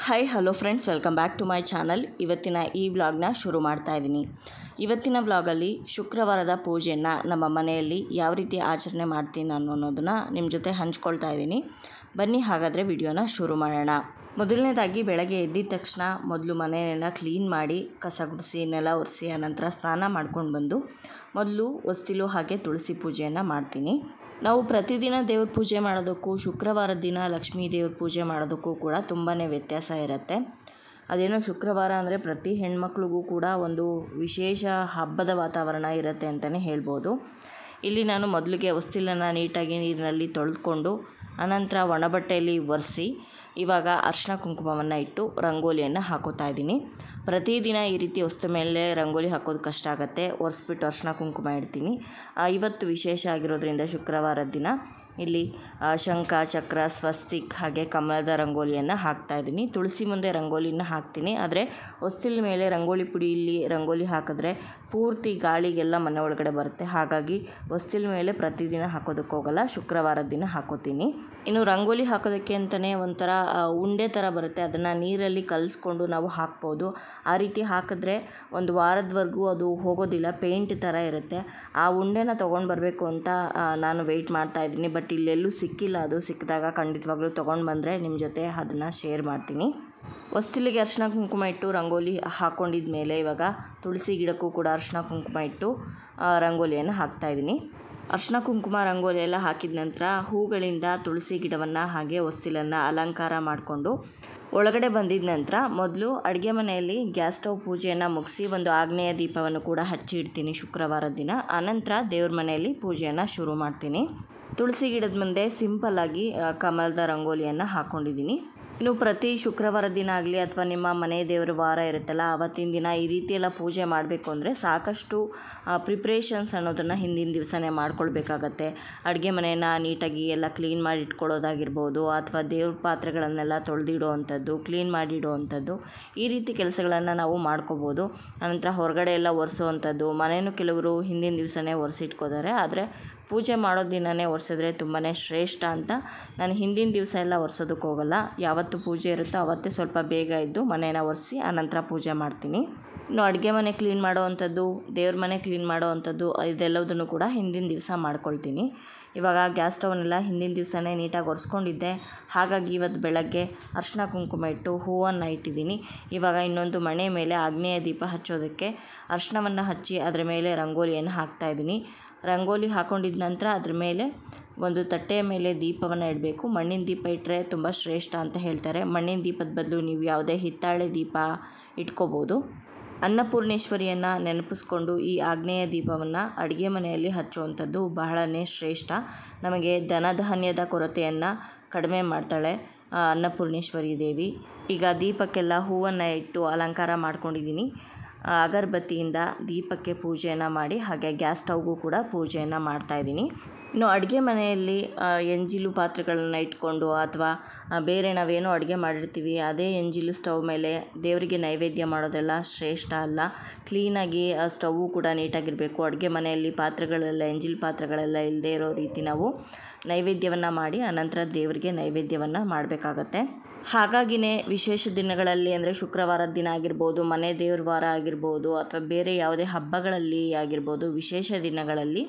Hi hello friends, welcome back to my channel. ಇವತ್ತಿನ ಈ ವ್ಲಾಗ್ನ ಶುರು ಮಾಡ್ತಾ ಇದ್ದೀನಿ. ಇವತ್ತಿನ ವ್ಲಾಗಲ್ಲಿ ಶುಕ್ರವಾರದ ಪೂಜೆಯನ್ನು ನಮ್ಮ ಮನೆಯಲ್ಲಿ ಯಾವ ರೀತಿ ಆಚರಣೆ ಮಾಡ್ತೀನಿ ಅನ್ನೋದನ್ನು ನಿಮ್ಮ ಜೊತೆ ಹಂಚ್ಕೊಳ್ತಾ ಇದ್ದೀನಿ. ಬನ್ನಿ ಹಾಗಾದರೆ ವಿಡಿಯೋನ ಶುರು ಮಾಡೋಣ. ಮೊದಲನೇದಾಗಿ ಬೆಳಗ್ಗೆ ಎದ್ದಿದ ತಕ್ಷಣ ಮೊದಲು ಮನೆಯೆಲ್ಲ ಕ್ಲೀನ್ ಮಾಡಿ ಕಸ ಗುಡಿಸಿ ನೆಲ ಒರೆಸಿ ಆನಂತರ ಸ್ನಾನ ಮಾಡ್ಕೊಂಡು ಬಂದು ಮೊದಲು ಹೊಸ್ತಿಲು ಹಾಗೆ ತುಳಸಿ ಪೂಜೆಯನ್ನು ಮಾಡ್ತೀನಿ. ನಾವು ಪ್ರತಿದಿನ ದೇವ್ರ ಪೂಜೆ ಮಾಡೋದಕ್ಕೂ ಶುಕ್ರವಾರದ ದಿನ ಲಕ್ಷ್ಮೀ ದೇವ್ರ ಪೂಜೆ ಮಾಡೋದಕ್ಕೂ ಕೂಡ ತುಂಬಾ ವ್ಯತ್ಯಾಸ ಇರುತ್ತೆ. ಅದೇನೋ ಶುಕ್ರವಾರ ಅಂದರೆ ಪ್ರತಿ ಹೆಣ್ಮಕ್ಳಿಗೂ ಕೂಡ ಒಂದು ವಿಶೇಷ ಹಬ್ಬದ ವಾತಾವರಣ ಇರುತ್ತೆ ಅಂತಲೇ ಹೇಳ್ಬೋದು. ಇಲ್ಲಿ ನಾನು ಮೊದಲಿಗೆ ಹೊಸ್ತಿಲನ್ನು ನೀಟಾಗಿ ನೀರಿನಲ್ಲಿ ತೊಳೆದುಕೊಂಡು ಅನಂತರ ಒಣಬಟ್ಟೆಯಲ್ಲಿ ಒರೆಸಿ ಇವಾಗ ಅರಿಶಿನ ಕುಂಕುಮವನ್ನು ಇಟ್ಟು ರಂಗೋಲಿಯನ್ನು ಹಾಕೋತಾ ಇದ್ದೀನಿ. ಪ್ರತಿದಿನ ಈ ರೀತಿ ಹೊಸ್ತ ಮೇಲೆ ರಂಗೋಲಿ ಹಾಕೋದು ಕಷ್ಟ ಆಗುತ್ತೆ. ಒರೆಸ್ಬಿಟ್ಟು ಅರಿಶಿನ ಕುಂಕುಮ ಇಡ್ತೀನಿ. ಇವತ್ತು ವಿಶೇಷ ಆಗಿರೋದ್ರಿಂದ ಶುಕ್ರವಾರದ ದಿನ ಇಲ್ಲಿ ಶಂಖ ಚಕ್ರ ಸ್ವಸ್ತಿಕ್ ಹಾಗೆ ಕಮಲದ ರಂಗೋಲಿಯನ್ನು ಹಾಕ್ತಾಯಿದ್ದೀನಿ. ತುಳಸಿ ಮುಂದೆ ರಂಗೋಲಿನ ಹಾಕ್ತೀನಿ. ಆದರೆ ಹೊಸ್ತಿಲ ಮೇಲೆ ರಂಗೋಲಿ ಪುಡಿಯಲ್ಲಿ ರಂಗೋಲಿ ಹಾಕಿದ್ರೆ ಪೂರ್ತಿ ಗಾಳಿಗೆಲ್ಲ ಮನೆ ಒಳಗಡೆ ಬರುತ್ತೆ. ಹಾಗಾಗಿ ಹೊಸ್ತಿಲ ಮೇಲೆ ಪ್ರತಿದಿನ ಹಾಕೋದಕ್ಕೆ ಹೋಗಲ್ಲ, ಶುಕ್ರವಾರದ ದಿನ ಹಾಕೋತೀನಿ. ಇನ್ನು ರಂಗೋಲಿ ಹಾಕೋದಕ್ಕೆ ಅಂತಲೇ ಒಂಥರ ಉಂಡೆ ಥರ ಬರುತ್ತೆ, ಅದನ್ನು ನೀರಲ್ಲಿ ಕಲಿಸ್ಕೊಂಡು ನಾವು ಹಾಕ್ಬೋದು. ಆ ರೀತಿ ಹಾಕಿದ್ರೆ ಒಂದು ವಾರದವರೆಗೂ ಅದು ಹೋಗೋದಿಲ್ಲ, ಪೇಂಟ್ ಥರ ಇರುತ್ತೆ. ಆ ಉಂಡೆನ ತೊಗೊಂಡು ಬರಬೇಕು ಅಂತ ನಾನು ವೆಯ್ಟ್ ಮಾಡ್ತಾಯಿದ್ದೀನಿ. ಬಟ್ ಇಲ್ಲೆಲ್ಲೂ ಸಿಕ್ಕಿಲ್ಲ. ಅದು ಸಿಕ್ಕಿದಾಗ ಖಂಡಿತವಾಗ್ಲೂ ತೊಗೊಂಡು ಬಂದರೆ ನಿಮ್ಮ ಜೊತೆ ಅದನ್ನು ಶೇರ್ ಮಾಡ್ತೀನಿ. ಹೊಸ್ತಿಲಿಗೆ ಅರಿಶಿನ ಕುಂಕುಮ ಇಟ್ಟು ರಂಗೋಲಿ ಹಾಕ್ಕೊಂಡಿದ ಮೇಲೆ ಇವಾಗ ತುಳಸಿ ಗಿಡಕ್ಕೂ ಕೂಡ ಅರಿಶಿನ ಕುಂಕುಮ ಇಟ್ಟು ರಂಗೋಲಿಯನ್ನು ಹಾಕ್ತಾಯಿದ್ದೀನಿ. ಅರಿಶಿನ ಕುಂಕುಮ ರಂಗೋಲಿ ಎಲ್ಲ ಹಾಕಿದ ನಂತರ ಹೂಗಳಿಂದ ತುಳಸಿ ಗಿಡವನ್ನು ಹಾಗೆ ಹೊಸ್ತಿಲನ್ನು ಅಲಂಕಾರ ಮಾಡಿಕೊಂಡು ಒಳಗಡೆ ಬಂದಿದ ನಂತರ ಮೊದಲು ಅಡುಗೆ ಮನೆಯಲ್ಲಿ ಗ್ಯಾಸ್ ಸ್ಟವ್ ಪೂಜೆಯನ್ನು ಮುಗಿಸಿ ಒಂದು ಆಗ್ನೇಯ ದೀಪವನ್ನು ಕೂಡ ಹಚ್ಚಿ ಇಡ್ತೀನಿ ಶುಕ್ರವಾರದ ದಿನ. ಆನಂತರ ದೇವ್ರ ಮನೆಯಲ್ಲಿ ಪೂಜೆಯನ್ನು ಶುರು ಮಾಡ್ತೀನಿ. ತುಳಸಿ ಗಿಡದ ಮುಂದೆ ಸಿಂಪಲ್ಲಾಗಿ ಕಮಲದ ರಂಗೋಲಿಯನ್ನು ಹಾಕ್ಕೊಂಡಿದ್ದೀನಿ. ಇನ್ನು ಪ್ರತಿ ಶುಕ್ರವಾರದ ದಿನ ಆಗಲಿ ಅಥವಾ ನಿಮ್ಮ ಮನೆ ದೇವರ ವಾರ ಇರುತ್ತಲ್ಲ ಆವತ್ತಿನ ದಿನ ಈ ರೀತಿ ಎಲ್ಲ ಪೂಜೆ ಮಾಡಬೇಕು ಅಂದರೆ ಸಾಕಷ್ಟು ಪ್ರಿಪ್ರೇಷನ್ಸ್ ಅನ್ನೋದನ್ನು ಹಿಂದಿನ ದಿವಸನೇ ಮಾಡ್ಕೊಳ್ಬೇಕಾಗತ್ತೆ. ಅಡುಗೆ ಮನೆಯನ್ನು ನೀಟಾಗಿ ಎಲ್ಲ ಕ್ಲೀನ್ ಮಾಡಿ ಇಟ್ಕೊಳ್ಳೋದಾಗಿರ್ಬೋದು, ಅಥವಾ ದೇವ್ರ ಪಾತ್ರೆಗಳನ್ನೆಲ್ಲ ತೊಳೆದಿಡೋ ಅಂಥದ್ದು, ಕ್ಲೀನ್ ಮಾಡಿಡೋ ಅಂಥದ್ದು, ಈ ರೀತಿ ಕೆಲಸಗಳನ್ನು ನಾವು ಮಾಡ್ಕೋಬೋದು. ಆನಂತರ ಹೊರಗಡೆ ಎಲ್ಲ ಒರೆಸೋ ಅಂಥದ್ದು, ಮನೆಯೂ ಕೆಲವರು ಹಿಂದಿನ ದಿವಸನೇ ಒರೆಸಿಟ್ಕೋತಾರೆ. ಆದರೆ ಪೂಜೆ ಮಾಡೋ ದಿನವೇ ಒರೆಸಿದ್ರೆ ತುಂಬಾ ಶ್ರೇಷ್ಠ ಅಂತ ನಾನು ಹಿಂದಿನ ದಿವಸ ಎಲ್ಲ ಒರೆಸೋದಕ್ಕೆ ಹೋಗಲ್ಲ. ಯಾವತ್ತು ಪೂಜೆ ಇರುತ್ತೋ ಆವತ್ತೇ ಸ್ವಲ್ಪ ಬೇಗ ಇದ್ದು ಮನೇನ ಒರೆಸಿ ಆನಂತರ ಪೂಜೆ ಮಾಡ್ತೀನಿ. ಇನ್ನು ಅಡುಗೆ ಮನೆ ಕ್ಲೀನ್ ಮಾಡೋ ಅಂಥದ್ದು, ದೇವ್ರ ಮನೆ ಕ್ಲೀನ್ ಮಾಡೋ ಅಂಥದ್ದು ಇದೆಲ್ಲದನ್ನು ಕೂಡ ಹಿಂದಿನ ದಿವಸ ಮಾಡ್ಕೊಳ್ತೀನಿ. ಇವಾಗ ಗ್ಯಾಸ್ ಸ್ಟವ್ನೆಲ್ಲ ಹಿಂದಿನ ದಿವಸನೇ ನೀಟಾಗಿ ಒರೆಸ್ಕೊಂಡಿದ್ದೆ. ಹಾಗಾಗಿ ಇವತ್ತು ಬೆಳಗ್ಗೆ ಅರಿಶಿನ ಕುಂಕುಮ ಇಟ್ಟು ಹೂವನ್ನು ಇಟ್ಟಿದ್ದೀನಿ. ಇವಾಗ ಇನ್ನೊಂದು ಮಣೆ ಮೇಲೆ ಆಗ್ನೇಯ ದೀಪ ಹಚ್ಚೋದಕ್ಕೆ ಅರಿಶಿನವನ್ನು ಹಚ್ಚಿ ಅದರ ಮೇಲೆ ರಂಗೋಲಿಯನ್ನು ಹಾಕ್ತಾಯಿದ್ದೀನಿ. ರಂಗೋಲಿ ಹಾಕ್ಕೊಂಡಿದ ನಂತರ ಅದ್ರ ಮೇಲೆ ಒಂದು ತಟ್ಟೆಯ ಮೇಲೆ ದೀಪವನ್ನು ಇಡಬೇಕು. ಮಣ್ಣಿನ ದೀಪ ಇಟ್ಟರೆ ತುಂಬ ಶ್ರೇಷ್ಠ ಅಂತ ಹೇಳ್ತಾರೆ. ಮಣ್ಣಿನ ದೀಪದ ಬದಲು ನೀವು ಯಾವುದೇ ಹಿತ್ತಾಳೆ ದೀಪ ಇಟ್ಕೋಬೋದು. ಅನ್ನಪೂರ್ಣೇಶ್ವರಿಯನ್ನು ನೆನಪಿಸ್ಕೊಂಡು ಈ ಆಗ್ನೇಯ ದೀಪವನ್ನು ಅಡುಗೆ ಮನೆಯಲ್ಲಿ ಹಚ್ಚುವಂಥದ್ದು ಬಹಳನೇ ಶ್ರೇಷ್ಠ. ನಮಗೆ ಧನಧಾನ್ಯದ ಕೊರತೆಯನ್ನು ಕಡಿಮೆ ಮಾಡ್ತಾಳೆ ಅನ್ನಪೂರ್ಣೇಶ್ವರಿ ದೇವಿ. ಈಗ ದೀಪಕ್ಕೆಲ್ಲ ಹೂವನ್ನು ಇಟ್ಟು ಅಲಂಕಾರ ಮಾಡ್ಕೊಂಡಿದ್ದೀನಿ. ಅಗರಬತ್ತಿಯಿಂದ ದೀಪಕ್ಕೆ ಪೂಜೆಯನ್ನು ಮಾಡಿ ಹಾಗೆ ಗ್ಯಾಸ್ ಸ್ಟವ್ಗೂ ಕೂಡ ಪೂಜೆಯನ್ನು ಮಾಡ್ತಾಯಿದ್ದೀನಿ. ಇನ್ನು ಅಡುಗೆ ಮನೆಯಲ್ಲಿ ಎಂಜಿಲು ಪಾತ್ರೆಗಳನ್ನು ಇಟ್ಕೊಂಡು ಅಥವಾ ಬೇರೆ ನಾವೇನೋ ಅಡುಗೆ ಮಾಡಿರ್ತೀವಿ ಅದೇ ಎಂಜಿಲು ಸ್ಟವ್ ಮೇಲೆ ದೇವರಿಗೆ ನೈವೇದ್ಯ ಮಾಡೋದೆಲ್ಲ ಶ್ರೇಷ್ಠ ಅಲ್ಲ. ಕ್ಲೀನಾಗಿ ಸ್ಟವ್ವು ಕೂಡ ನೀಟಾಗಿರಬೇಕು. ಅಡುಗೆ ಮನೆಯಲ್ಲಿ ಪಾತ್ರೆಗಳೆಲ್ಲ ಎಂಜಿಲು ಪಾತ್ರೆಗಳೆಲ್ಲ ಇಲ್ಲದೇ ಇರೋ ರೀತಿ ನಾವು ನೈವೇದ್ಯವನ್ನು ಮಾಡಿ ಆನಂತರ ದೇವರಿಗೆ ನೈವೇದ್ಯವನ್ನು ಮಾಡಬೇಕಾಗತ್ತೆ. ಹಾಗಾಗಿನೇ ವಿಶೇಷ ದಿನಗಳಲ್ಲಿ ಅಂದರೆ ಶುಕ್ರವಾರದ ದಿನ ಆಗಿರ್ಬೋದು, ಮನೆ ದೇವ್ರ ವಾರ ಆಗಿರ್ಬೋದು, ಅಥವಾ ಬೇರೆ ಯಾವುದೇ ಹಬ್ಬಗಳಲ್ಲಿ ಆಗಿರ್ಬೋದು, ವಿಶೇಷ ದಿನಗಳಲ್ಲಿ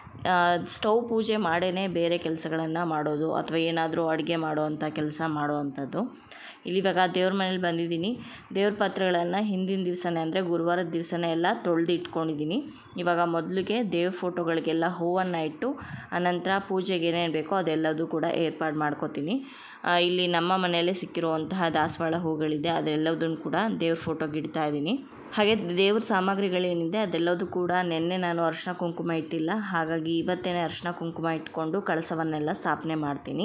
ಸ್ಟವ್ ಪೂಜೆ ಮಾಡೇ ಬೇರೆ ಕೆಲಸಗಳನ್ನು ಮಾಡೋದು ಅಥವಾ ಏನಾದರೂ ಅಡುಗೆ ಮಾಡೋ ಅಂಥ ಕೆಲಸ ಮಾಡೋ ಅಂಥದ್ದು. ಇಲ್ಲಿವಾಗ ದೇವ್ರ ಮನೇಲಿ ಬಂದಿದ್ದೀನಿ. ದೇವ್ರ ಪಾತ್ರೆಗಳನ್ನು ಹಿಂದಿನ ದಿವಸನೇ ಅಂದರೆ ಗುರುವಾರದ ದಿವಸನೇ ಎಲ್ಲ ತೊಳೆದು ಇಟ್ಕೊಂಡಿದ್ದೀನಿ. ಇವಾಗ ಮೊದಲಿಗೆ ದೇವ್ರ ಫೋಟೋಗಳಿಗೆಲ್ಲ ಹೂವನ್ನು ಇಟ್ಟು ಅನಂತರ ಪೂಜೆಗೆ ಏನೇನು ಬೇಕೋ ಅದೆಲ್ಲದೂ ಕೂಡ ಏರ್ಪಾಡು ಮಾಡ್ಕೋತೀನಿ. ಇಲ್ಲಿ ನಮ್ಮ ಮನೆಯಲ್ಲೇ ಸಿಕ್ಕಿರುವಂತಹ ದಾಸವಾಳ ಹೂಗಳಿದೆ, ಅದೆಲ್ಲದನ್ನು ಕೂಡ ದೇವ್ರ ಫೋಟೋಗೆ ಇಡ್ತಾ ಇದ್ದೀನಿ. ಹಾಗೆ ದೇವ್ರ ಸಾಮಗ್ರಿಗಳೇನಿದೆ ಅದೆಲ್ಲದೂ ಕೂಡ ನೆನ್ನೆ ನಾನು ಅರಿಶಿನ ಕುಂಕುಮ ಇಟ್ಟಿಲ್ಲ. ಹಾಗಾಗಿ ಇವತ್ತೇ ಅರಿಶಿನ ಕುಂಕುಮ ಇಟ್ಕೊಂಡು ಕಳಸವನ್ನೆಲ್ಲ ಸ್ಥಾಪನೆ ಮಾಡ್ತೀನಿ.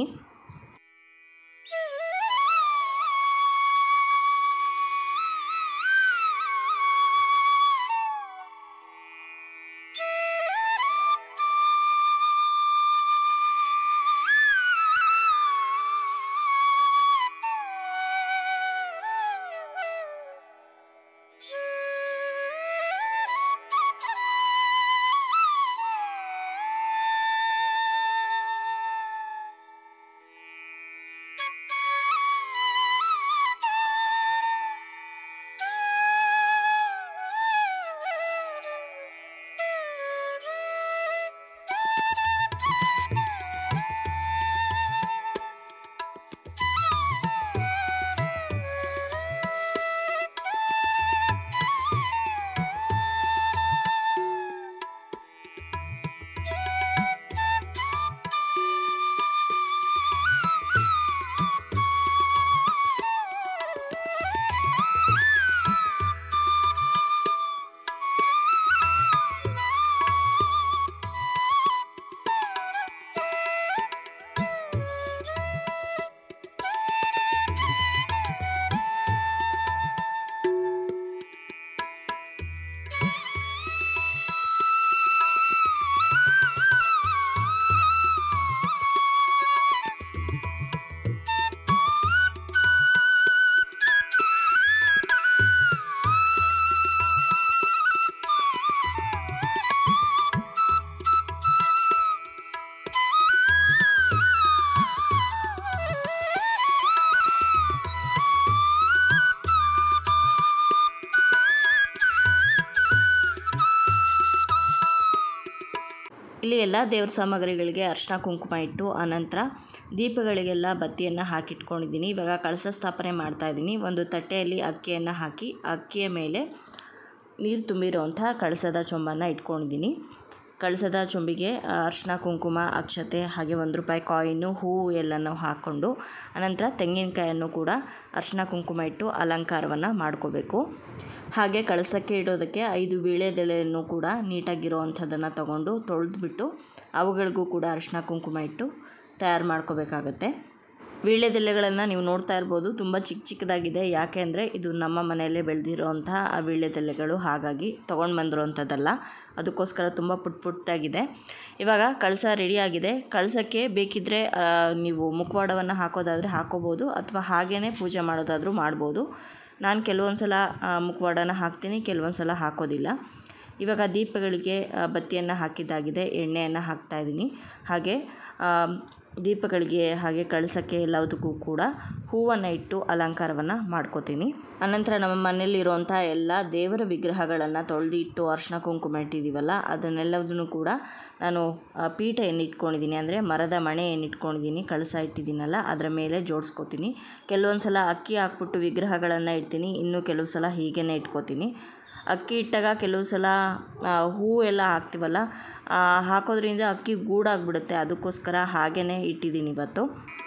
ಇಲ್ಲಿ ಎಲ್ಲ ದೇವ್ರ ಸಾಮಗ್ರಿಗಳಿಗೆ ಅರಿಶಿನ ಕುಂಕುಮ ಇಟ್ಟು ಆನಂತರ ದೀಪಗಳಿಗೆಲ್ಲ ಬತ್ತಿಯನ್ನು ಹಾಕಿಟ್ಕೊಂಡಿದ್ದೀನಿ. ಇವಾಗ ಕಳಶ ಸ್ಥಾಪನೆ ಮಾಡ್ತಾಯಿದ್ದೀನಿ. ಒಂದು ತಟ್ಟೆಯಲ್ಲಿ ಅಕ್ಕಿಯನ್ನು ಹಾಕಿ ಅಕ್ಕಿಯ ಮೇಲೆ ನೀರು ತುಂಬಿರುವಂಥ ಕಳಸದ ಚೊಂಬನ್ನು ಇಟ್ಕೊಂಡಿದ್ದೀನಿ. ಕಳಸದ ಚೊಂಬಿಗೆ ಅರಿಶಿನ ಕುಂಕುಮ ಅಕ್ಷತೆ ಹಾಗೆ ₹1 ಕಾಯಿನು ಹೂವು ಎಲ್ಲನೂ ಹಾಕ್ಕೊಂಡು ಅನಂತರ ತೆಂಗಿನಕಾಯನ್ನು ಕೂಡ ಅರಿಶಿನ ಕುಂಕುಮ ಇಟ್ಟು ಅಲಂಕಾರವನ್ನು ಮಾಡ್ಕೋಬೇಕು. ಹಾಗೆ ಕಳಸಕ್ಕೆ ಇಡೋದಕ್ಕೆ 5 ವೀಳ್ಯದೆಲೆಯನ್ನು ಕೂಡ ನೀಟಾಗಿರೋವಂಥದ್ದನ್ನು ತಗೊಂಡು ತೊಳೆದ್ಬಿಟ್ಟು ಅವುಗಳಿಗೂ ಕೂಡ ಅರಿಶಿನ ಕುಂಕುಮ ಇಟ್ಟು ತಯಾರು ಮಾಡ್ಕೋಬೇಕಾಗತ್ತೆ. ವೀಳ್ಯದೆಲೆಗಳನ್ನು ನೀವು ನೋಡ್ತಾ ಇರ್ಬೋದು, ತುಂಬ ಚಿಕ್ಕದಾಗಿದೆ. ಯಾಕೆ ಅಂದರೆ ಇದು ನಮ್ಮ ಮನೆಯಲ್ಲೇ ಬೆಳೆದಿರೋವಂಥ ಆ ವೀಳ್ಯದೆಲೆಗಳು, ಹಾಗಾಗಿ ತೊಗೊಂಡು ಬಂದಿರೋವಂಥದ್ದಲ್ಲ. ಅದಕ್ಕೋಸ್ಕರ ತುಂಬ ಪುಟ್ಟದಾಗಿದೆ. ಇವಾಗ ಕಳಸ ರೆಡಿಯಾಗಿದೆ. ಕಳಸಕ್ಕೆ ಬೇಕಿದ್ದರೆ ನೀವು ಮುಖವಾಡವನ್ನು ಹಾಕೋದಾದರೆ ಹಾಕೋಬೋದು, ಅಥವಾ ಹಾಗೇ ಪೂಜೆ ಮಾಡೋದಾದರೂ ಮಾಡ್ಬೋದು. ನಾನು ಕೆಲವೊಂದು ಸಲ ಮುಖವಾಡನ ಹಾಕ್ತೀನಿ, ಕೆಲವೊಂದು ಸಲ ಹಾಕೋದಿಲ್ಲ. ಇವಾಗ ದೀಪಗಳಿಗೆ ಬತ್ತಿಯನ್ನು ಹಾಕಿದ್ದಾಗಿದೆ. ಎಣ್ಣೆಯನ್ನು ಹಾಕ್ತಾಯಿದ್ದೀನಿ. ಹಾಗೆ ದೀಪಗಳಿಗೆ ಹಾಗೆ ಕಳಸಕ್ಕೆ ಎಲ್ಲದಕ್ಕೂ ಕೂಡ ಹೂವನ್ನು ಇಟ್ಟು ಅಲಂಕಾರವನ್ನು ಮಾಡ್ಕೋತೀನಿ. ಅನಂತರ ನಮ್ಮ ಮನೆಯಲ್ಲಿರುವಂಥ ಎಲ್ಲ ದೇವರ ವಿಗ್ರಹಗಳನ್ನು ತೊಳೆದು ಇಟ್ಟು ಅರಿಶಿನ ಕುಂಕುಮ ಇಟ್ಟಿದ್ದೀವಲ್ಲ, ಅದನ್ನೆಲ್ಲದನ್ನು ಕೂಡ ನಾನು ಪೀಠ ಏನಿಟ್ಕೊಂಡಿದ್ದೀನಿ ಅಂದರೆ ಮರದ ಮಣೆ ಏನಿಟ್ಕೊಂಡಿದ್ದೀನಿ, ಕಳಸ ಇಟ್ಟಿದ್ದೀನಲ್ಲ ಅದರ ಮೇಲೆ ಜೋಡಿಸ್ಕೋತೀನಿ. ಕೆಲವೊಂದು ಸಲ ಅಕ್ಕಿ ಹಾಕ್ಬಿಟ್ಟು ವಿಗ್ರಹಗಳನ್ನು ಇಡ್ತೀನಿ, ಇನ್ನು ಕೆಲವು ಸಲ ಹೀಗೇ ಇಟ್ಕೋತೀನಿ. ಅಕ್ಕಿ ಇಟ್ಟಾಗ ಕೆಲವು ಸಲ ಹೂವು ಎಲ್ಲ ಹಾಕ್ತೀವಲ್ಲ, ಹಾಕೋದ್ರಿಂದ ಅಕ್ಕಿ ಗೂಡಾಗ್ಬಿಡುತ್ತೆ. ಅದಕ್ಕೋಸ್ಕರ ಹಾಗೇ ಇಟ್ಟಿದ್ದೀನಿ ಇವತ್ತು.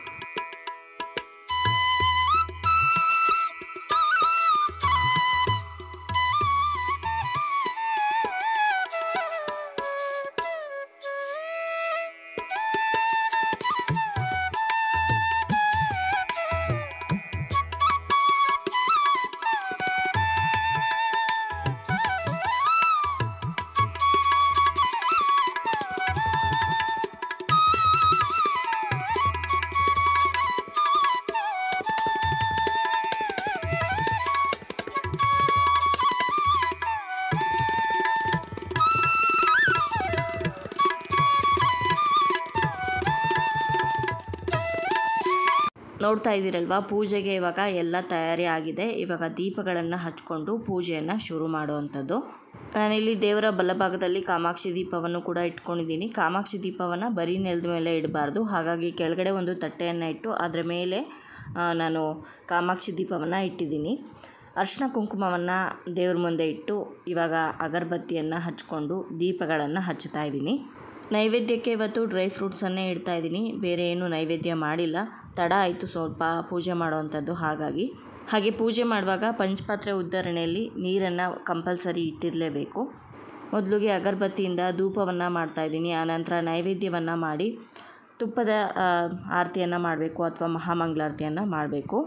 ನೋಡ್ತಾ ಇದ್ದೀರಲ್ವ, ಪೂಜೆಗೆ ಇವಾಗ ಎಲ್ಲ ತಯಾರಿ ಆಗಿದೆ. ಇವಾಗ ದೀಪಗಳನ್ನು ಹಚ್ಕೊಂಡು ಪೂಜೆಯನ್ನು ಶುರು ಮಾಡುವಂಥದ್ದು. ನಾನಿಲ್ಲಿ ದೇವರ ಬಲಭಾಗದಲ್ಲಿ ಕಾಮಾಕ್ಷಿ ದೀಪವನ್ನು ಕೂಡ ಇಟ್ಕೊಂಡಿದ್ದೀನಿ. ಕಾಮಾಕ್ಷಿ ದೀಪವನ್ನು ಬರೀ ನೆಲದ ಮೇಲೆ ಇಡಬಾರ್ದು, ಹಾಗಾಗಿ ಕೆಳಗಡೆ ಒಂದು ತಟ್ಟೆಯನ್ನು ಇಟ್ಟು ಅದರ ಮೇಲೆ ನಾನು ಕಾಮಾಕ್ಷಿ ದೀಪವನ್ನು ಇಟ್ಟಿದ್ದೀನಿ. ಅರಿಶಿನ ಕುಂಕುಮವನ್ನು ದೇವ್ರ ಮುಂದೆ ಇಟ್ಟು ಇವಾಗ ಅಗರಬತ್ತಿಯನ್ನು ಹಚ್ಕೊಂಡು ದೀಪಗಳನ್ನು ಹಚ್ತಾ ಇದ್ದೀನಿ. ನೈವೇದ್ಯಕ್ಕೆ ಇವತ್ತು ಡ್ರೈ ಫ್ರೂಟ್ಸನ್ನೇ ಇಡ್ತಾಯಿದ್ದೀನಿ, ಬೇರೆ ಏನು ನೈವೇದ್ಯ ಮಾಡಿಲ್ಲ. ತಡ ಆಯಿತು ಸ್ವಲ್ಪ ಪೂಜೆ ಮಾಡೋವಂಥದ್ದು, ಹಾಗೆ ಪೂಜೆ ಮಾಡುವಾಗ ಪಂಚಪಾತ್ರೆ ಉದ್ಧರಣೆಯಲ್ಲಿ ನೀರನ್ನು ಕಂಪಲ್ಸರಿ ಇಟ್ಟಿರಲೇಬೇಕು. ಮೊದಲಿಗೆ ಅಗರಬತ್ತಿಯಿಂದ ಧೂಪವನ್ನು ಮಾಡ್ತಾಯಿದ್ದೀನಿ. ಆನಂತರ ನೈವೇದ್ಯವನ್ನು ಮಾಡಿ ತುಪ್ಪದ ಆರತಿಯನ್ನು ಮಾಡಬೇಕು ಅಥವಾ ಮಹಾಮಂಗಳಾರತಿಯನ್ನು ಮಾಡಬೇಕು.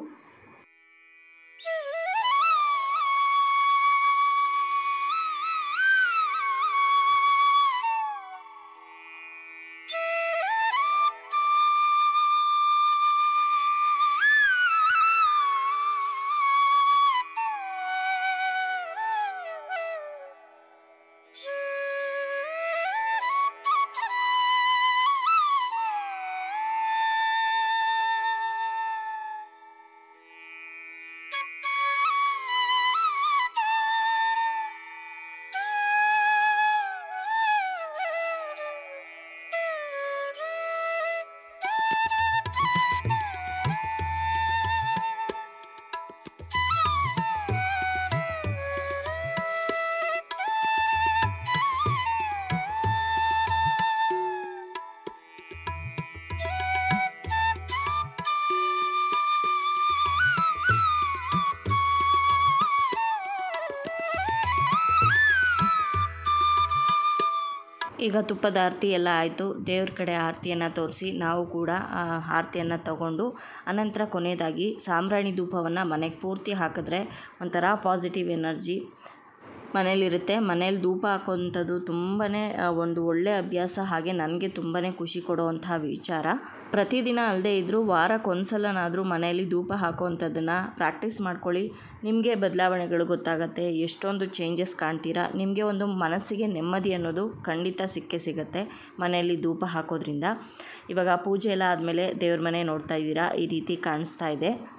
ಈಗ ತುಪ್ಪದ ಆರತಿ ಎಲ್ಲ ಆಯಿತು. ದೇವ್ರ ಕಡೆ ಆರತಿಯನ್ನು ತೋರಿಸಿ ನಾವು ಕೂಡ ಆರತಿಯನ್ನು ತಗೊಂಡು ಅನಂತರ ಕೊನೆಯದಾಗಿ ಸಾಂಬ್ರಾಣಿ ಧೂಪವನ್ನು ಮನೆಗೆ ಪೂರ್ತಿ ಹಾಕಿದ್ರೆ ಒಂಥರ ಪಾಸಿಟಿವ್ ಎನರ್ಜಿ ಮನೇಲಿರುತ್ತೆ. ಮನೇಲಿ ಧೂಪ ಹಾಕೋವಂಥದ್ದು ತುಂಬಾ ಒಂದು ಒಳ್ಳೆಯ ಅಭ್ಯಾಸ. ಹಾಗೆ ನನಗೆ ತುಂಬಾ ಖುಷಿ ಕೊಡುವಂಥ ವಿಚಾರ. ಪ್ರತಿದಿನ ಅಲ್ಲದೆ ಇದ್ದರೂ ವಾರಕ್ಕೊಂದ್ಸಲನಾದರೂ ಮನೆಯಲ್ಲಿ ಧೂಪ ಹಾಕೋವಂಥದ್ದನ್ನು ಪ್ರಾಕ್ಟೀಸ್ ಮಾಡ್ಕೊಳ್ಳಿ. ನಿಮಗೆ ಬದಲಾವಣೆಗಳು ಗೊತ್ತಾಗುತ್ತೆ, ಎಷ್ಟೊಂದು ಚೇಂಜಸ್ ಕಾಣ್ತೀರಾ. ನಿಮಗೆ ಒಂದು ಮನಸ್ಸಿಗೆ ನೆಮ್ಮದಿ ಅನ್ನೋದು ಖಂಡಿತ ಸಿಗುತ್ತೆ ಮನೆಯಲ್ಲಿ ಧೂಪ ಹಾಕೋದ್ರಿಂದ. ಇವಾಗ ಪೂಜೆ ಎಲ್ಲ ಆದಮೇಲೆ ದೇವ್ರ ಮನೆ ನೋಡ್ತಾ ಇದ್ದೀರಾ, ಈ ರೀತಿ ಕಾಣಿಸ್ತಾ ಇದೆ.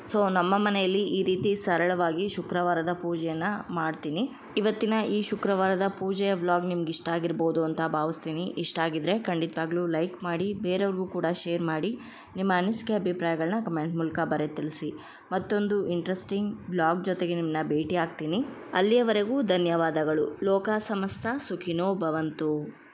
ಸೊ ನಮ್ಮ ಮನೆಯಲ್ಲಿ ಈ ರೀತಿ ಸರಳವಾಗಿ ಶುಕ್ರವಾರದ ಪೂಜೆಯನ್ನು ಮಾಡ್ತೀನಿ. ಇವತ್ತಿನ ಈ ಶುಕ್ರವಾರದ ಪೂಜೆಯ ವ್ಲಾಗ್ ನಿಮ್ಗೆ ಇಷ್ಟ ಆಗಿರ್ಬೋದು ಅಂತ ಭಾವಿಸ್ತೀನಿ. ಇಷ್ಟ ಆಗಿದ್ರೆ ಖಂಡಿತವಾಗ್ಲೂ ಲೈಕ್ ಮಾಡಿ, ಬೇರೆಯವ್ರಿಗೂ ಕೂಡ ಶೇರ್ ಮಾಡಿ, ನಿಮ್ಮ ಅನಿಸಿಕೆ ಅಭಿಪ್ರಾಯಗಳನ್ನ ಕಮೆಂಟ್ ಮೂಲಕ ಬರೆದು ತಿಳಿಸಿ. ಮತ್ತೊಂದು ಇಂಟ್ರೆಸ್ಟಿಂಗ್ ವ್ಲಾಗ್ ಜೊತೆಗೆ ನಿಮ್ಮನ್ನ ಭೇಟಿ ಆಗ್ತೀನಿ. ಅಲ್ಲಿಯವರೆಗೂ ಧನ್ಯವಾದಗಳು. ಲೋಕ ಸಮಸ್ತ ಸುಖಿನೋ ಭವಂತು.